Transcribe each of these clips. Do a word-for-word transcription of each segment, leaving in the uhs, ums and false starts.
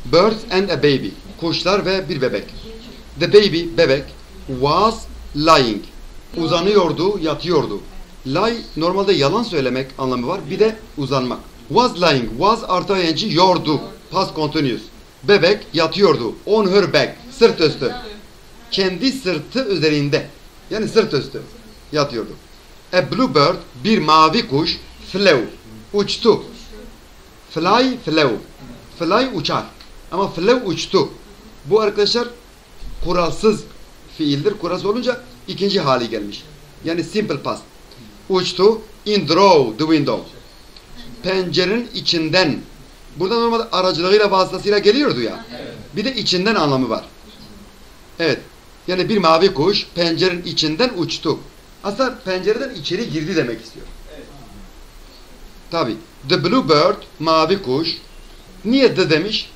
Birds and a baby. Kuşlar ve bir bebek. The baby, bebek, was lying. Uzanıyordu, yatıyordu. Lie, normalde yalan söylemek anlamı var. Bir de uzanmak. Was lying, was artı ing, yordu. Past continuous. Bebek yatıyordu. On her back, sırt üstü. Kendi sırtı üzerinde. Yani sırt üstü yatıyordu. A bluebird, bir mavi kuş, flew, uçtu. Fly, flew. Fly uçar. Ama flew uçtu. Bu arkadaşlar kuralsız fiildir. Kuralsız olunca ikinci hali gelmiş. Yani simple past. Uçtu. In through the window. Pencerenin içinden. Burada normalde aracılığıyla vasıtasıyla geliyordu ya. Bir de içinden anlamı var. Evet. Yani bir mavi kuş pencerenin içinden uçtu. Aslında pencereden içeri girdi demek istiyor. Tabi. The bluebird, mavi kuş. Niye the demiş?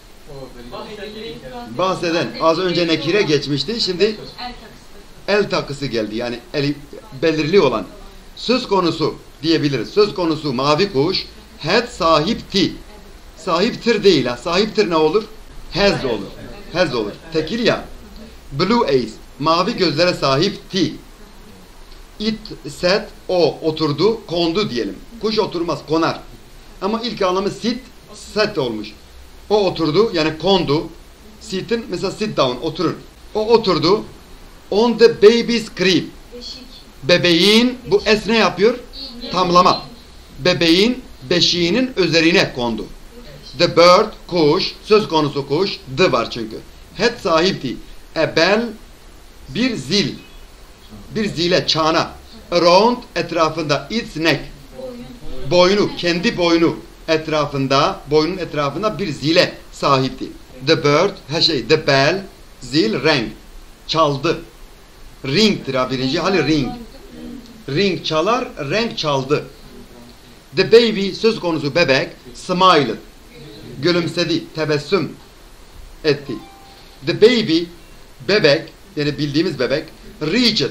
Bahseden. Az önce nekire geçmişti. Şimdi el takısı geldi. Yani el, belirli olan. Söz konusu diyebiliriz. Söz konusu mavi kuş had sahipti. Sahiptir değil ha. Sahiptir ne olur? Has olur. Has olur. Tekil ya. Blue eyes. Mavi gözlere sahipti. It sat, o oturdu, kondu diyelim. Kuş oturmaz, konar. Ama ilk anlamı sit, sat olmuş. O oturdu, yani kondu. Sit'in mesela sit down, oturur. O oturdu. On the baby's crib. Bebeğin, bu es ne yapıyor? Tamlama. Bebeğin beşiğinin üzerine kondu. The bird, kuş, söz konusu kuş, the var çünkü. Had sahipti. A bell, bir zil. Bir zile, çana. Around, etrafında. Its neck. Boynu, kendi boynu etrafında, boynun etrafında bir zile sahipti. The bird, her şey, the bell, zil, rang. Çaldı. Ring'tir ha birinci hali ring. Ring çalar, renk çaldı. The baby, söz konusu bebek, smiled. Gülümsedi, tebessüm etti. The baby, bebek, yani bildiğimiz bebek, reached,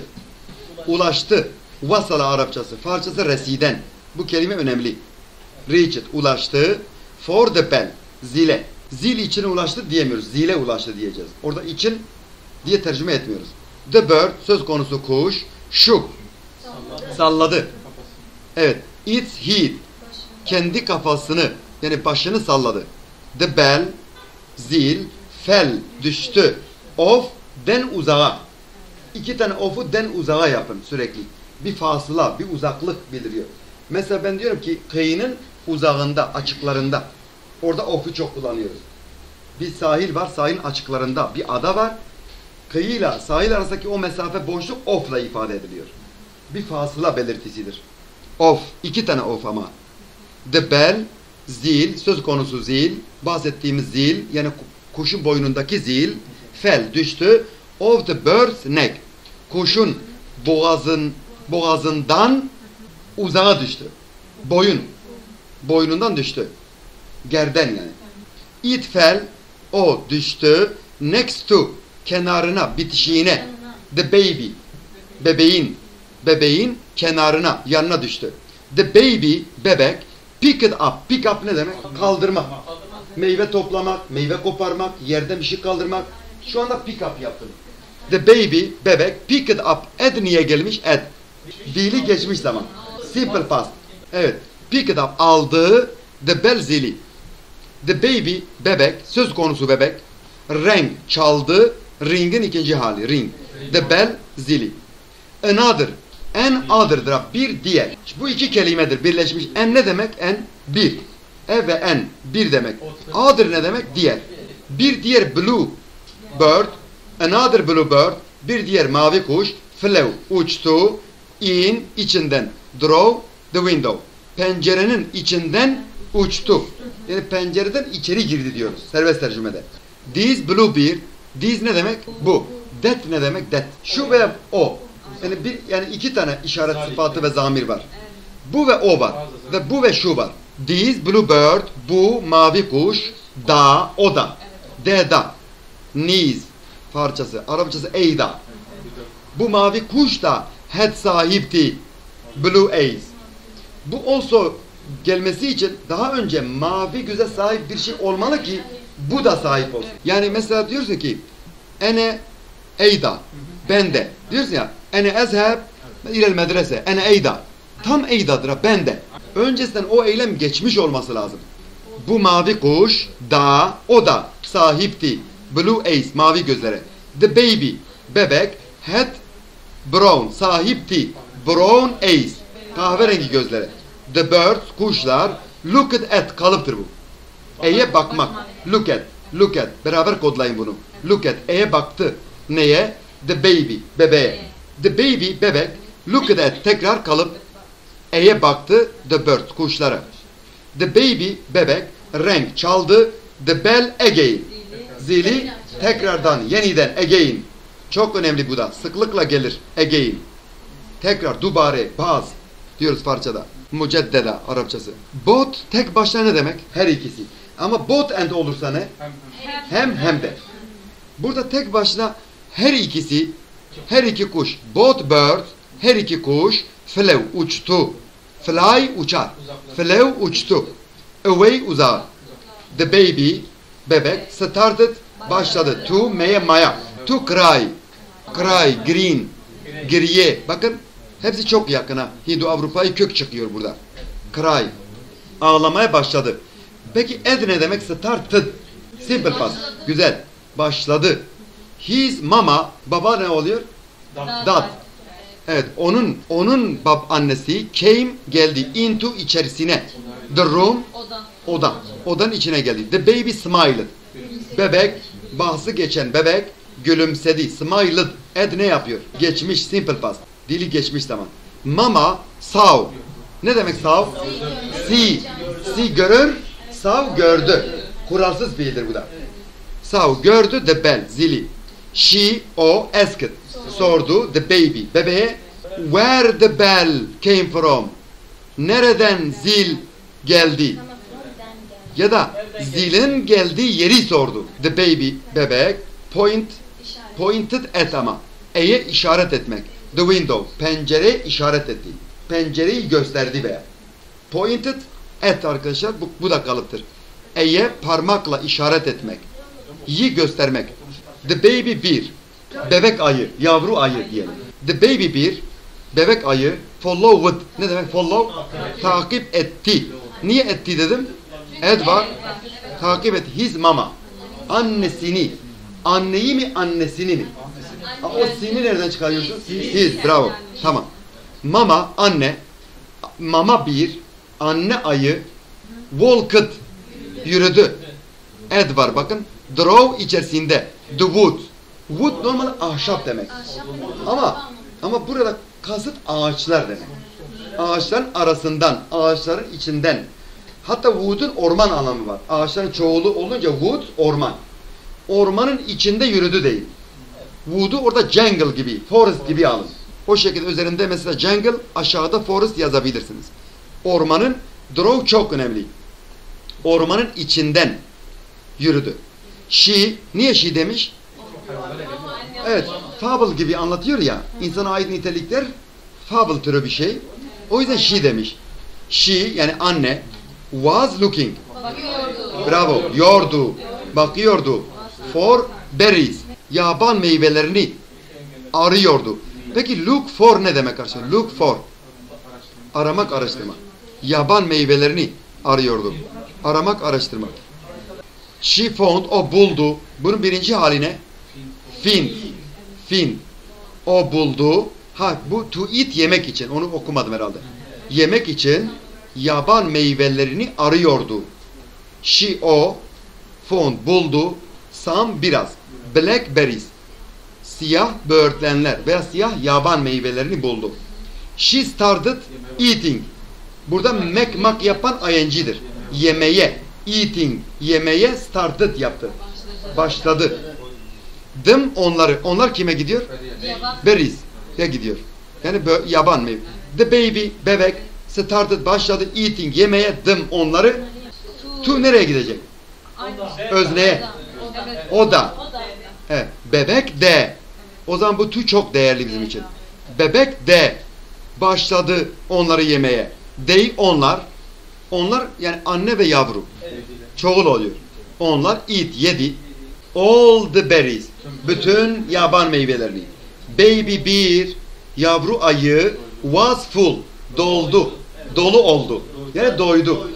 ulaştı. Vasala Arapçası, Farsçası residen. Bu kelime önemli. Reached, ulaştı. For the bell, zile. Zil için ulaştı diyemiyoruz. Zile ulaştı diyeceğiz. Orada için diye tercüme etmiyoruz. The bird, söz konusu kuş, shook, salladı. Evet. Its head, kendi kafasını, yani başını salladı. The bell, zil, fell, düştü. Off, den uzağa. İki tane off'u den uzağa yapın sürekli. Bir fasıla, bir uzaklık bildiriyor. Mesela ben diyorum ki kıyının uzağında, açıklarında. Orada off'u çok kullanıyoruz. Bir sahil var, sahilin açıklarında. Bir ada var. Kıyıyla sahil arasındaki o mesafe boşluk off'la ifade ediliyor. Bir fasıla belirtisidir. Off, iki tane off ama. The bell, zil, söz konusu zil, bahsettiğimiz zil, yani kuşun boynundaki zil, fell, düştü. Of the bird's neck, kuşun boğazın, boğazından uzağa düştü. Boyun, boynundan düştü. Gerden yani. It fell, o düştü. Next to, kenarına, bitişiğine. The baby, bebeğin, bebeğin kenarına, yanına düştü. The baby, bebek, pick it up. Pick up ne demek? Kaldırmak. Meyve toplamak, meyve koparmak, yerden bir şey kaldırmak. Şu anda pick up yaptım. The baby, bebek, pick it up. Ed niye gelmiş? Ed. Fiili geçmiş zaman. Simple past. Evet. Pick it up. Aldı. The bell zili. The baby, bebek, söz konusu bebek. Rang, çaldı. Ring'in ikinci hali. Ring. The bell zili. Another. An other'dır. Bir diğer. Bu iki kelimedir birleşmiş. En ne demek? En bir. E ve en bir demek. Other ne demek? Diğer. Bir diğer blue bird. Another blue bird. Bir diğer mavi kuş. Flew. Uçtu. In. içinden. Draw. The window. Pencerenin içinden uçtu. Yani pencereden içeri girdi diyoruz. Serbest tercümede. These blue bird. These ne demek? Bu. That ne demek? That. Şu ve o. Yani bir yani iki tane işaret sıfatı ve zamir var. Bu ve o var. Ve bu ve şu var. These blue bird, bu mavi kuş, da, o da. De da. Knees, Farsçası, Arapçası eyda. Bu mavi kuş da had sahipti. Blue eyes. Bu also gelmesi için daha önce mavi göze sahip bir şey olmalı ki bu da sahip olsun. Yani mesela diyorsun ki ene eyda, ben de. Diyorsun ya ene ezheb ilel medrese, ene eyda. Tam eydadır ha, ben de. Öncesinden o eylem geçmiş olması lazım. Bu mavi kuş da, o da sahipti. Blue eyes, mavi gözlere. The baby, bebek, had brown, sahipti. Brown eyes, kahverengi gözlere. The birds, kuşlar, looked at, kalıptır bu. E'ye bakmak. Look at, look at. Beraber kodlayın bunu. Look at, E'ye baktı. Neye? The baby, bebeğe. The baby, bebek, looked at, tekrar kalıp E'ye baktı. The birds, kuşlara. The baby, bebek, rang, çaldı. The bell again. Zili tekrardan, yeniden, again. Çok önemli bu da. Sıklıkla gelir. Again. Tekrar, dubare, baz diyoruz parçada. Müceddeda Arapçası. Both tek başına ne demek? Her ikisi. Ama both and olursa ne? Hem hem de. Burada tek başına her ikisi, her iki kuş. Both birds, her iki kuş. Flew, uçtu. Fly, uçar. Flew, uçtu. Away, uzağa. The baby, bebek, started, başladı. To, meye, maya. To cry. Cry, green. Geriye. Bakın hepsi çok yakın ha. Hindu Avrupa'yı kök çıkıyor burada. Cry. Ağlamaya başladı. Peki ed ne demek? Started. Simple past. Güzel. Başladı. His mama, baba ne oluyor? Dad. Evet, onun onun bab annesi came, geldi into, içerisine. The room, oda. Odanın içine geldi. The baby smiled. Bebek, bahsi geçen bebek gülümsedi. Smiled. Ed ne yapıyor? Geçmiş, simple past. Dili geçmiş zaman. Mama saw. Ne demek saw? See. See görür. Saw gördü. Kuralsız fiildir bu da. Saw gördü. The bell, zili. She, o, asked. Sordu. The baby, bebeğe. Where the bell came from. Nereden zil geldi? Ya da zilin geldiği yeri sordu. The baby, bebek. Point, pointed at ama. E'ye işaret etmek. The window, pencere işaret etti. Pencereyi gösterdi veya. Pointed at arkadaşlar, bu, bu da kalıptır. E'ye parmakla işaret etmek. Yi göstermek. The baby bir. Bebek ayı, yavru ayı diyelim. The baby bir. Bebek ayı followed. Ne demek follow? Takip etti. Niye etti dedim? Ed var. Takip et. His mama. Annesini. Anneyi mi annesini mi? Ha, o sini nereden çıkarıyorsun? His. Bravo. Tamam. Mama anne. Mama bir. Anne ayı. Walked. Yürüdü. Ed var bakın. Draw içerisinde. The wood. Wood normal ahşap demek. Ama ama burada kasıt ağaçlar demek. Ağaçların arasından, ağaçların içinden. Hatta wood'un orman anlamı var. Ağaçların çoğulu olunca wood orman. Ormanın içinde yürüdü değil. Wood'u orada jungle gibi, forest gibi alın. O şekilde üzerinde mesela jungle, aşağıda forest yazabilirsiniz. Ormanın, draw çok önemli. Ormanın içinden yürüdü. She, niye she demiş? Evet, fable gibi anlatıyor ya, insana ait nitelikler fable türü bir şey. O yüzden she demiş. She yani anne was looking. Bakıyordu. Bravo, yordu, bakıyordu. For berries, yaban meyvelerini arıyordu. Peki look for ne demek arkadaşlar? Look for, aramak, araştırmak. Yaban meyvelerini arıyordu. Aramak, araştırmak. She found, o buldu. Bunun birinci haline find, find. O buldu. Ha bu to eat, yemek için. Onu okumadım herhalde. Yemek için yaban meyvelerini arıyordu. She, o found, buldu. Some, biraz. Blackberries, siyah böğürtlenler veya siyah yaban meyvelerini buldu. She started eating. Burada mek mak yapan ing'dir. Yemeye, eating, yemeye started yaptı. Başladı. Them, onları. Onlar kime gidiyor? Berries ya gidiyor. Yani yaban meyve. The baby, bebek, started, başladı, eating, yemeye, them, onları. To nereye gidecek? Özneye. O da. Evet. Bebek de. O zaman bu to çok değerli bizim için. Bebek de başladı onları yemeye. They, onlar. Onlar yani anne ve yavru. Çoğul oluyor. Onlar eat yedi. All the berries. Bütün yaban meyvelerini. Baby bear, yavru ayı, was full. Doldu. Dolu oldu. Yani doydu.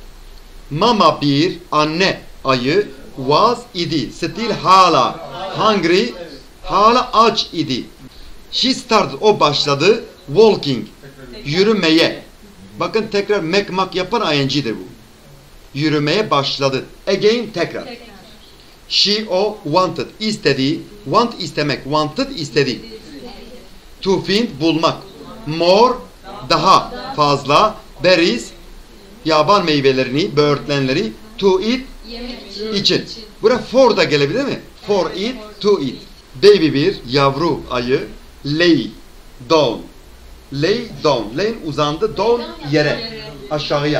Mama bear, anne ayı, was idi. Still hala hungry. Hala aç idi. She started, o başladı. Walking, yürümeye. Bakın tekrar make mak yapan ing'dir bu. Yürümeye başladı. Again, tekrar. She, o, wanted, istedi. Want, istemek. Wanted, istedi. To find, bulmak. More, daha fazla. Berries, yaban meyvelerini, böğürtlenleri. To eat, için. Buraya for da gelebilir mi? For eat, to eat. Baby bir, yavru ayı. Lay, down. Lay down. Lay uzandı. Down yere. Aşağıya.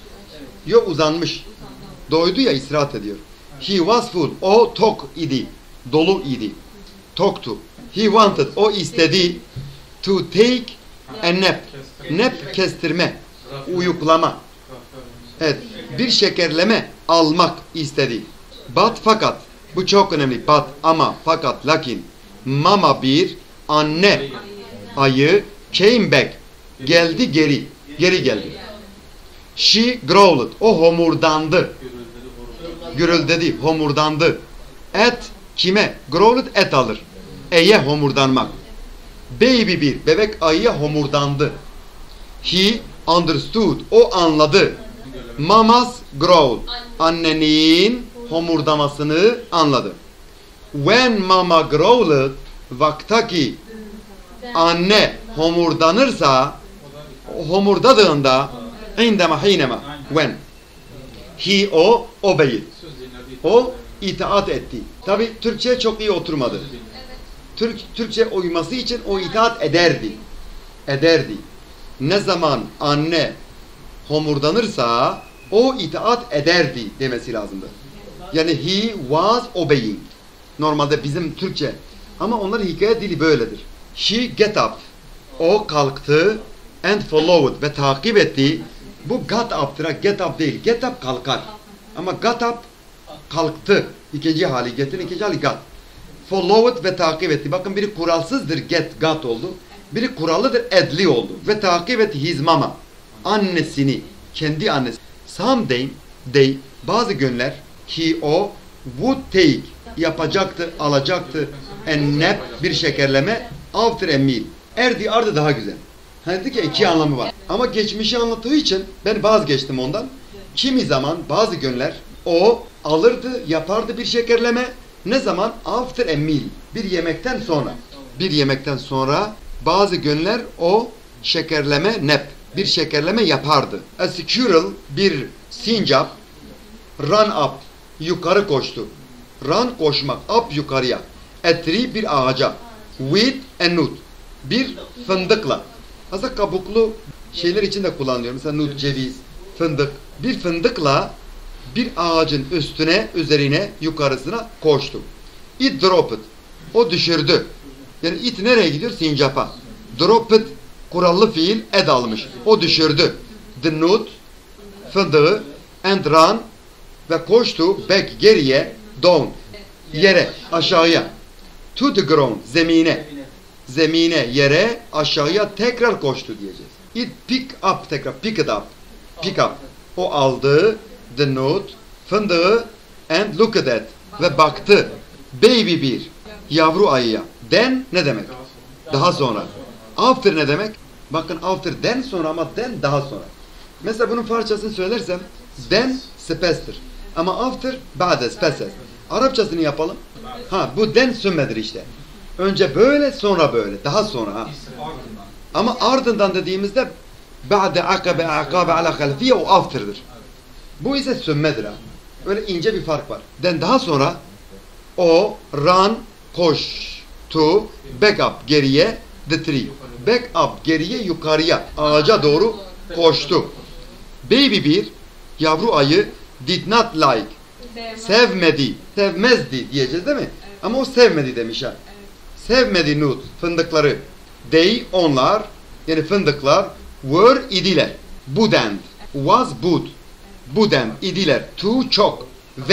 Yok uzanmış. Doydu ya, istirahat ediyor. He was full. O tok idi. Dolu idi. Toktu. He wanted. O istedi. To take a nap. Nap kestirme. Uyuklama. Evet. Bir şekerleme almak istedi. But fakat. Bu çok önemli. But ama fakat lakin. Mama bir anne ayı came back. Geldi geri. Geri geldi. She growled. O homurdandı. Gürüldedi. Homurdandı. At kime? Growled et alır. Eye homurdanmak. Baby bir. Bebek ayıya homurdandı. He understood. O anladı. Mama's growl. Annenin homurdamasını anladı. When mama growled, vaktaki anne homurdanırsa, homurdadığında, indema hinema, when he, o obeyed, o itaat etti. Tabi Türkçe çok iyi oturmadı. Türk Türkçe uyması için o itaat ederdi. Ederdi. Ne zaman anne homurdanırsa o itaat ederdi demesi lazımdı. Yani he was obeying. Normalde bizim Türkçe. Ama onların hikaye dili böyledir. She get up. O kalktı. And followed. Ve takip etti. Bu got up'tıra get up değil. Get up kalkar. Ama got up kalktı. İkinci hali get'in ikinci hali got. Followed ve takip etti. Bakın biri kuralsızdır, get got oldu. Biri kurallıdır, edli oldu. Ve takip etti his mama. Annesini. Kendi annesi. Some day, day bazı günler he, o would take yapacaktı, alacaktı. And nap, bir şekerleme. After a meal. Erdi ardı daha güzel. Hani dedik ya, iki anlamı var. Ama geçmişi anlattığı için ben vazgeçtim ondan. Kimi zaman bazı günler o alırdı, yapardı bir şekerleme. Ne zaman? After a meal. Bir yemekten sonra. Bir yemekten sonra bazı günler o şekerleme, nap, bir şekerleme yapardı. A squirrel, bir sincap, run up, yukarı koştu. Run, koşmak, up, yukarıya. A tree, bir ağaca. With a nut, bir fındıkla. Aslında kabuklu şeyler için de kullanılıyor. Mesela nut, ceviz, fındık. Bir fındıkla bir ağacın üstüne, üzerine, yukarısına koştu. It dropped. O düşürdü. Yani it nereye gidiyor? Sincapa. Dropped, kurallı fiil, ed almış. O düşürdü. The nut, fındığı, and run, ve koştu, back, geriye, down, yere, aşağıya. To the ground, zemine. Zemine, yere, aşağıya tekrar koştu diyeceğiz. It pick up, tekrar, pick it up. Pick up. O aldı, the note, fındığı, and looked at, ve baktı. Baby bir, yavru ayıya. Then ne demek? Daha sonra. After ne demek? Bakın after, then sonra, ama then daha sonra. Mesela bunun parçasını söylersem, then spestir. Ama after, ba'de spestir. Arapçasını yapalım. Ha, bu then sümmedir işte. Önce böyle, sonra böyle. Daha sonra ha. Ama ardından dediğimizde ba'de akabe akabe ala halfiye, o after'dır. Bu ise sümmedir ha. Öyle ince bir fark var. Den daha sonra o run, koş, to, back up, geriye, the tree. Back up, geriye, yukarıya, ağaca doğru koştu. Baby bir, yavru ayı, did not like, sevmedi, sevmezdi diyeceğiz değil mi? Ama o sevmedi demiş ha. Sevmedi nut, fındıkları. They, onlar, yani fındıklar, were, idiler. Budend, was bud. Budend, idiler. Too, çok. Very.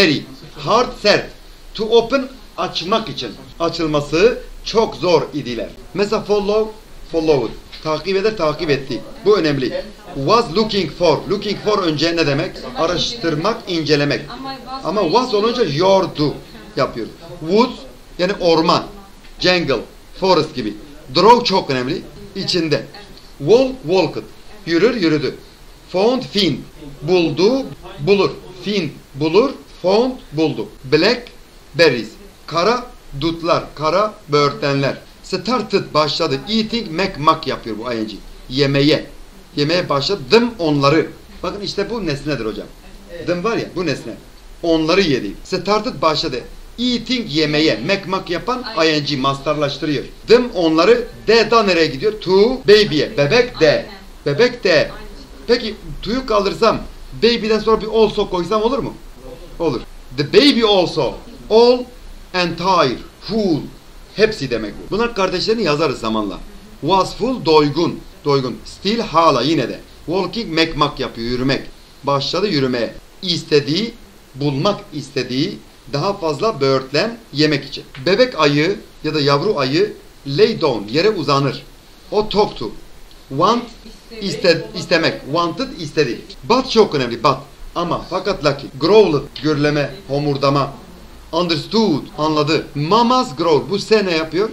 Hard, sert. To open, açmak için. Açılması çok zor idiler. Mesela follow, followed. Takip eder, takip etti. Bu önemli. Was looking for. Looking for önce ne demek? Araştırmak, incelemek. Ama was olunca yordu yapıyor. Woods yani orman. Jungle, forest gibi. Draw çok önemli. İçinde. Walk, walked. Yürür, yürüdü. Found, find. Buldu, bulur. Find, bulur. Found, buldu. Black, berries. Kara, dutlar. Kara, böğürtlenler. Started, başladı. Eating, make, mak yapıyor bu ing. Yemeye. Yemeye başladı. Them, onları. Bakın işte bu nesnedir hocam. Them var ya, bu nesne. Onları yedi. Started, başladı. Eating, yemeye. Make, mak yapan ing, mastarlaştırıyor. Them, onları. De, da nereye gidiyor? To, baby'ye. Bebek de. Bebek de. Peki, to'yu kaldırsam, baby'den sonra bir also koysam olur mu? Olur. The baby also. All, entire, full. Hepsi demek bu. Bunlar kardeşlerini yazarız zamanla. Was full, doygun. Doygun. Still, hala yine de. Walking, make, mak yapıyor. Yürümek. Başladı yürümeye. İstediği, bulmak istediği daha fazla böğürtlen yemek için. Bebek ayı ya da yavru ayı lay down, yere uzanır. O talk to. Want, iste, istemek. Wanted, istedi. But çok önemli. But. Ama fakat lakin. Growled, gürleme, homurdama. Understood, anladı. Mama's growl, bu se ne yapıyor?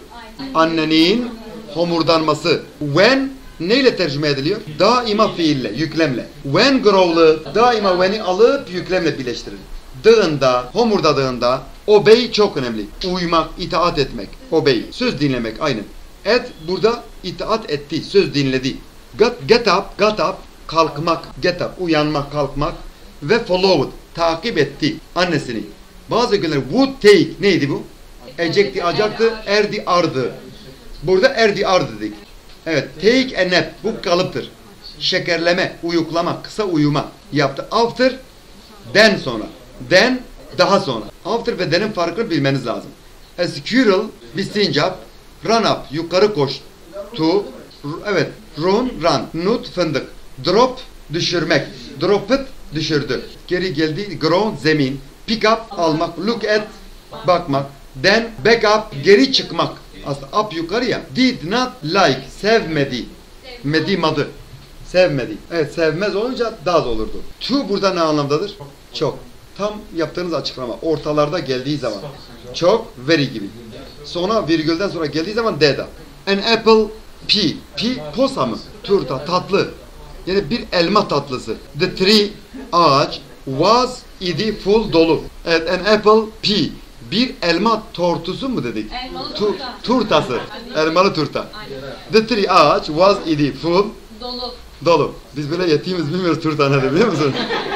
Annenin homurdanması. When, neyle tercüme ediliyor? Daima fiille, yüklemle. When growled, daima when'i alıp yüklemle birleştirir. Dığında, homurdadığında, obey çok önemli. Uymak, itaat etmek. Obey, söz dinlemek, aynı. Et, burada itaat etti, söz dinledi. Get, get up, got up, kalkmak, get up, uyanmak, kalkmak. Ve followed, takip etti annesini. Bazı günler would take, neydi bu? Ecekti, acaktı, erdi, ardı. Burada erdi, ardı dedik. Evet, take a nap, bu kalıptır. Şekerleme, uyuklama, kısa uyuma yaptı. After, den sonra. Den, daha sonra. After ve den'in farkını bilmeniz lazım. A squirrel, bir sincap. Run up, yukarı koş. To, evet, run, run. Nut, fındık. Drop, düşürmek. Drop it, düşürdü. Geri geldi, ground, zemin. Pick up, almak. Look at, bakmak. Then, back up, geri çıkmak. Aslında up yukarı ya. Did not like, sevmedi. Medimadı. Sevmedi. Evet, sevmez olunca does olurdu. To burada ne anlamdadır? Çok. Tam yaptığınız açıklama. Ortalarda geldiği zaman. Çok, very gibi. Sonra virgülden sonra geldiği zaman deda. An apple, pea. Pea, posa mı? Turta, tatlı. Yani bir elma tatlısı. The tree, ağaç, was, idi, full, dolu. Evet, an apple, pea. Bir elma tortusu mu dedik? Elmalı Tu, turta. turtası. Aynen. Elmalı turta. Aynen. The tree, ağaç, was, idi, full, Dolu. dolu. Biz böyle yetimiz bilmiyoruz turta nedir biliyor musun?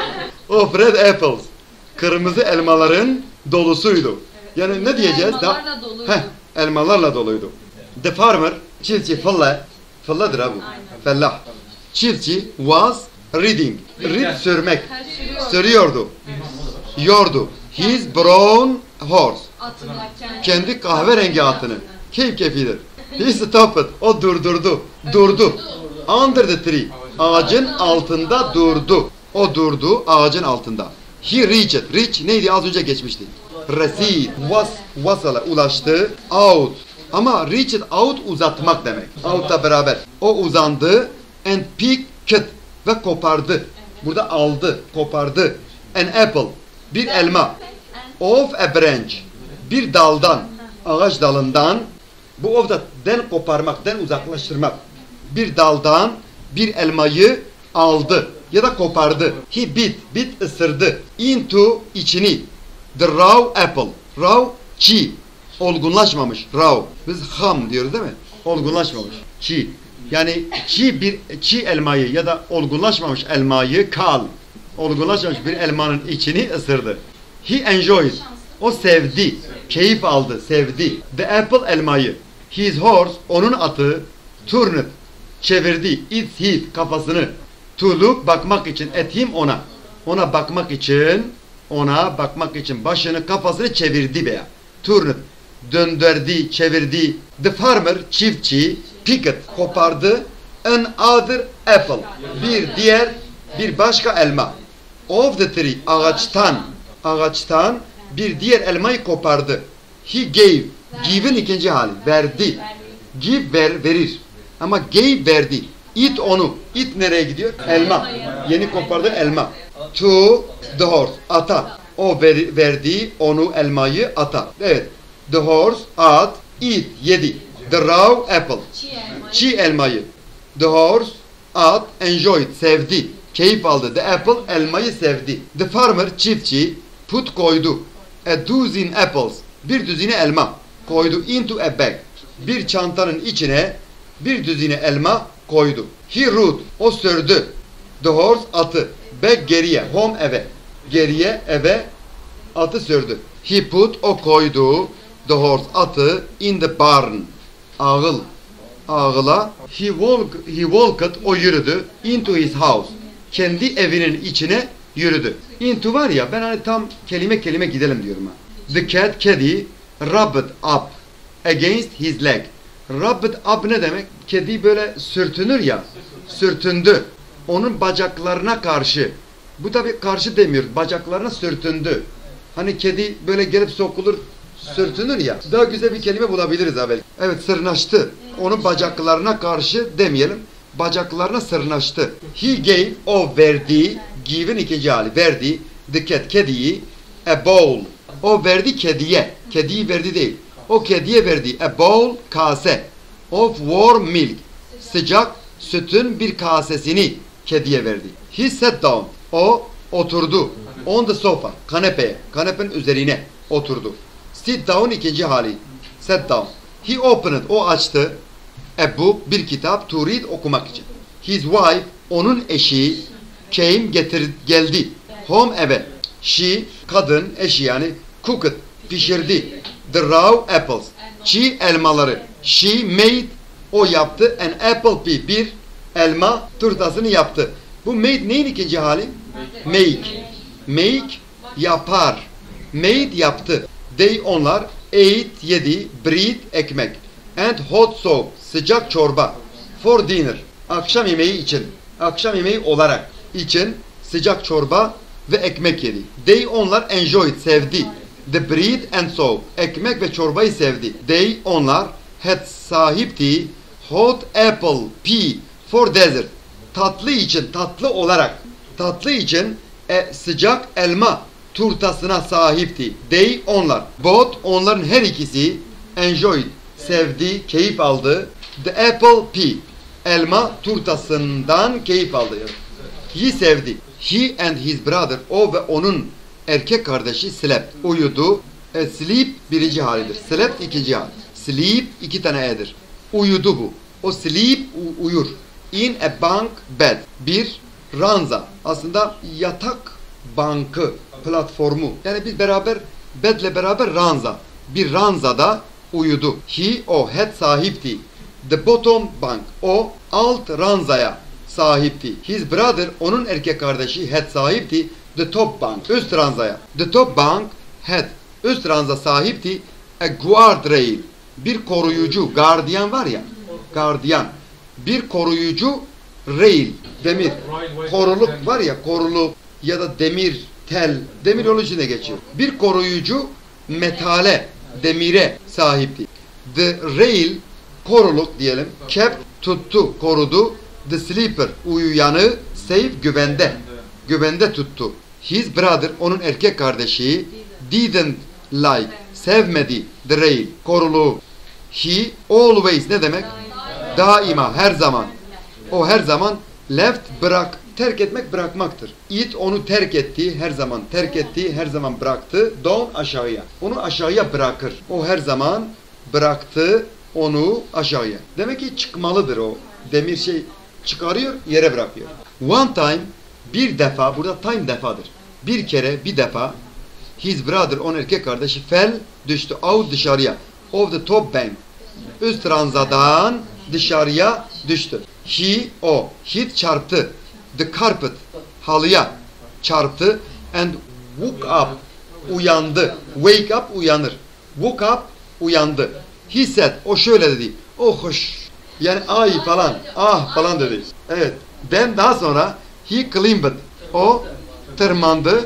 Of red apples. Kırmızı elmaların dolusuydu. Evet. Yani ne diyeceğiz? Elmalarla doluydu. Heh, elmalarla doluydu. The farmer, çiftçi, falla. Falladır abi. Fellah. Çiftçi was reading. Read, sürmek. Sürüyordu. Yordu. His brown horse. Atına kendi. Kendi kahverengi atını. Keyif kefidir. He stopped. O durdurdu. Durdu. Under the tree. Ağacın altında durdu. O durdu ağacın altında. He reached. Reach neydi? Az önce geçmişti. Recede. Was, wasala ulaştı. Out. Ama reached out uzatmak demek. Out'la beraber. O uzandı. And picked. Ve kopardı. Burada aldı. Kopardı. An apple. Bir elma. Of a branch. Bir daldan. Ağaç dalından. Bu of da den koparmak, den uzaklaştırmak. Bir daldan bir elmayı aldı ya da kopardı. He bit, bit ısırdı. Into, içini. The raw apple. Raw, çiğ. Olgunlaşmamış. Raw. Biz ham diyoruz değil mi? Olgunlaşmamış. Çiğ. Yani çiğ bir çiğ elmayı ya da olgunlaşmamış elmayı kal. Olgunlaşmamış bir elmanın içini ısırdı. He enjoyed. O sevdi. Keyif aldı, sevdi. The apple elmayı. His horse, onun atı. Turned. Çevirdi. Its head, kafasını. To look, bakmak için. At him, ona. Ona bakmak için. Ona bakmak için başını, kafasını çevirdi veya. Turned. Döndürdü, çevirdi. The farmer, çiftçi. Picked, kopardı. Another apple. Bir diğer, bir başka elma. Of the tree, ağaçtan. Ağaçtan. bir diğer elmayı kopardı. He gave. Give'in ikinci hali. Verdi. Give ver, verir. Ama gave verdi. It onu. It nereye gidiyor? Elma. Yeni kopardığı elma. To the horse. Ata. O ver, verdi onu elmayı ata. Evet. The horse at. Eat. Yedi. The raw apple. Çiğ elmayı. The horse at. Enjoyed. Sevdi. Keyif aldı. The apple elmayı sevdi. The farmer çiftçi put koydu. A dozen apples. Bir düzine elma koydu into a bag. Bir çantanın içine bir düzine elma koydu. He rode. O sürdü. The horse atı. Back geriye. Home eve. Geriye eve atı sürdü. He put o koydu. The horse atı in the barn. Ağıl. Ağıla. He walked, he walked o yürüdü. Into his house. Kendi evinin içine yürüdü. Into var ya, ben hani tam kelime kelime gidelim diyorum ha. The cat, kedi, rubbed up against his leg. Rubbed up ne demek? Kedi böyle sürtünür ya, sürtündü. Onun bacaklarına karşı. Bu tabi karşı demiyor, bacaklarına sürtündü. Hani kedi böyle gelip sokulur, sürtünür ya. Daha güzel bir kelime bulabiliriz ha belki. Evet, sırnaştı. Onun bacaklarına karşı demeyelim. Bacaklarına sırnaştı. He gave, o verdi. Give'in ikinci hali. Verdi. The cat, kediyi. A bowl. O verdi kediye. Kediyi verdi değil. O kediye verdi. A bowl, kase. Of warm milk. Sıcak sütün bir kasesini kediye verdi. He sat down. O oturdu. On the sofa. Kanepeye. Kanepenin üzerine oturdu. Sit down ikinci hali. Sat down. He opened. O açtı. A book, bir kitap, to read, okumak için. His wife, onun eşi, came, getir, geldi. Home, eve. She, kadın, eşi yani, cooked, pişirdi. The raw apples, çiğ elmaları. She made, o yaptı. An apple pie, bir elma turtasını yaptı. Bu made neyin ikinci hali? Make. Make, yapar. Made, yaptı. They, onlar, ate, yedi, bread, ekmek. And hot soup, sıcak çorba. For dinner, akşam yemeği için. Akşam yemeği olarak için sıcak çorba ve ekmek yedi. They, onlar, enjoyed, sevdi. The bread and soup, ekmek ve çorbayı sevdi. They, onlar, had sahipti. Hot apple pie for dessert, tatlı için, tatlı olarak. Tatlı için e, sıcak elma turtasına sahipti. They, onlar. Both, onların her ikisi, enjoyed, sevdi, keyif aldı. The apple pie, elma turtasından keyif aldı. He sevdi. He and his brother, o ve onun erkek kardeşi slept, uyudu. E, sleep birinci halidir. Slept ikinci hal. Sleep iki tane e'dir. Uyudu bu. O sleep uyur. In a bunk bed, bir ranza. Aslında yatak bankı, platformu. Yani biz beraber bedle beraber ranza. Bir ranzada uyudu. He, o, had sahipti. The bottom bunk, o alt ranzaya sahipti. His brother, onun erkek kardeşi, had sahipti. The top bunk, üst ranzaya. The top bunk had, üst ranza sahipti. A guard rail, bir koruyucu, gardiyan var ya, gardiyan. Bir koruyucu rail, demir. Koruluk var ya, koruluk ya da demir, tel, demir yolu içinde geçiyor. Bir koruyucu metale, demire sahipti. The rail, koruluk diyelim, kept, tuttu, korudu. The sleeper, uyuyanı, safe, güvende, güvende tuttu. His brother, onun erkek kardeşi, didn't like, sevmedi the rail, koruluğu. He always ne demek? Daima, her zaman. O her zaman left, bırak, terk etmek bırakmaktır. It, onu terk etti, her zaman terk etti, her zaman bıraktı. Down, aşağıya. Onu aşağıya bırakır. O her zaman bıraktı onu aşağıya. Demek ki çıkmalıdır o. Demir şey çıkarıyor, yere bırakıyor. One time, bir defa, burada time defadır. Bir kere, bir defa, his brother, onun erkek kardeşi, fell, düştü, out, dışarıya. Of the top bank, üst ranzadan dışarıya düştü. He, o, hit, çarptı. The carpet, halıya çarptı. And woke up, uyandı. Wake up, uyanır. Woke up, uyandı. He said, o şöyle dedi. Oh hoş. Yani ay falan, ah falan dedi. Evet. Then daha sonra he climbed, o tırmandı.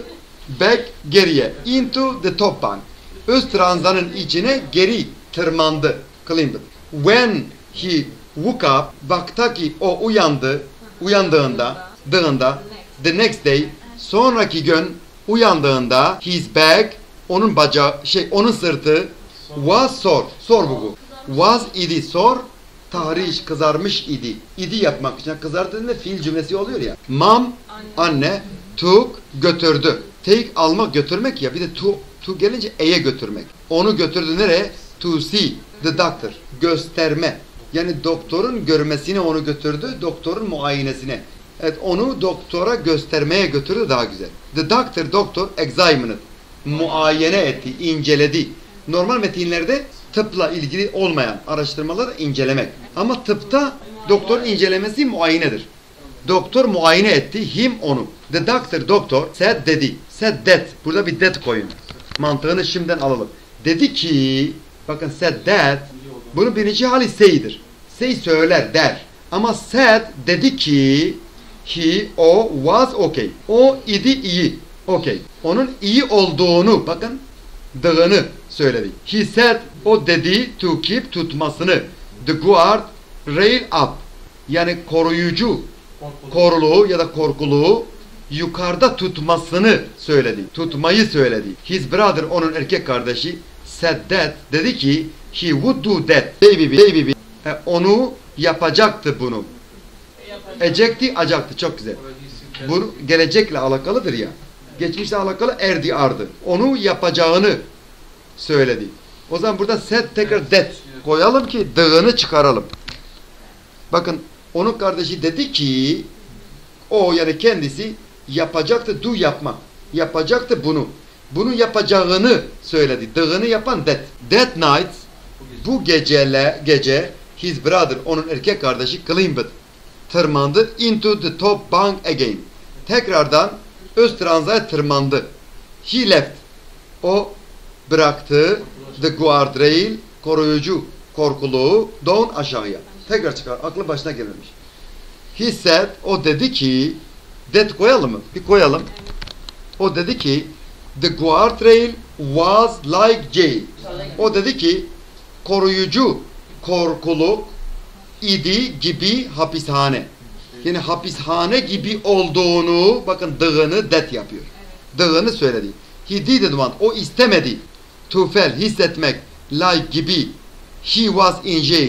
back geriye. Into the top bunk. Üst ranzanın içine geri tırmandı. Climbed. When he woke up, baktı ki o uyandı, uyandığında, dığında, the next day, sonraki gün uyandığında, his back, onun bacağı, şey, onun sırtı, was sore, sore bu. Was idi sore, tahriş, kızarmış idi. İdi yapmak için kızardığında fiil cümlesi oluyor ya. Mom, anne, took, götürdü. Take, almak, götürmek ya. Bir de to, to gelince e'ye götürmek. Onu götürdü nereye? To see the doctor. Gösterme. Yani doktorun görmesine onu götürdü, doktorun muayenesine. Evet, onu doktora göstermeye götürdü, daha güzel. The doctor, doktor, examined. Muayene etti, inceledi. Normal metinlerde tıpla ilgili olmayan araştırmaları incelemek. Ama tıpta doktorun incelemesi muayenedir. Doktor muayene etti, him onu. The doctor, doktor, said dedi. Said that. Burada bir that koyun. Mantığını şimdiden alalım. Dedi ki, bakın said that, bunun birinci hali say'dir. Say söyler, der. Ama said dedi ki, he, o, was okay. O idi iyi. Okay. Onun iyi olduğunu, bakın, dığını söyledi. He said, o dedi, to keep, tutmasını. The guard rail up. Yani koruyucu, koruluğu ya da korkuluğu yukarıda tutmasını söyledi. Tutmayı söyledi. His brother, onun erkek kardeşi, said that, dedi ki, he would do that. Baby, baby, e, onu yapacaktı bunu. Ecekti, acaktı. Çok güzel. Bu gelecekle alakalıdır ya. Geçmişle alakalı erdi, ardı. Onu yapacağını söyledi. O zaman burada said tekrar that koyalım ki dığını çıkaralım. Bakın, onun kardeşi dedi ki, o yani kendisi yapacaktı, do yapmak. Yapacaktı bunu. Bunu yapacağını söyledi. Dığını yapan that. That night, bu gecele, gece his brother, onun erkek kardeşi climbed, tırmandı into the top bunk again. Tekrardan üst ranzaya tırmandı. He left, o bıraktı the guardrail, koruyucu korkuluğu, down, aşağıya. Tekrar çıkar, aklı başına gelmemiş. He said, o dedi ki, that koyalım mı? Bir koyalım. O dedi ki, the guardrail was like jail. O dedi ki, koruyucu korkuluk idi gibi hapishane. Yani hapishane gibi olduğunu, bakın dığını that yapıyor. Dığını söyledi. He didn't want, o istemedi. To feel, hissetmek, like gibi. He was in jail.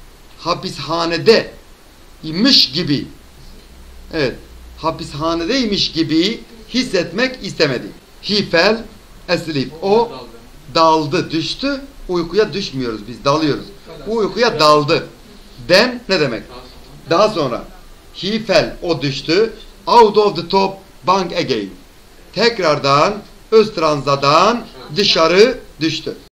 Hapishanede imiş gibi. Evet. Hapishanedeymiş gibi hissetmek istemedi. He fell asleep. O daldı, düştü. Uykuya düşmüyoruz biz, dalıyoruz. Uykuya daldı. Then ne demek? Daha sonra. He fell, o düştü. Out of the top bunk again. Tekrardan üst ranzadan dışarı düştü.